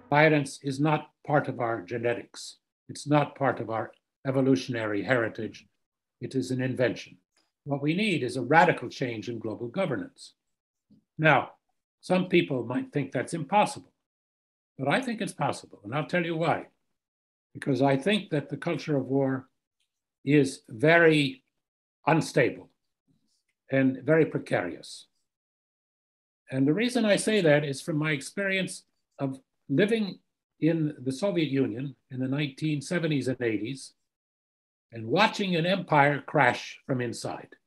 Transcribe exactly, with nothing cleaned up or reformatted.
Violence is not part of our genetics. It's not part of our evolutionary heritage. It is an invention. What we need is a radical change in global governance. Now, some people might think that's impossible, but I think it's possible, and I'll tell you why. Because I think that the culture of war is very unstable and very precarious. And the reason I say that is from my experience of living in the Soviet Union in the nineteen seventies and eighties and watching an empire crash from inside.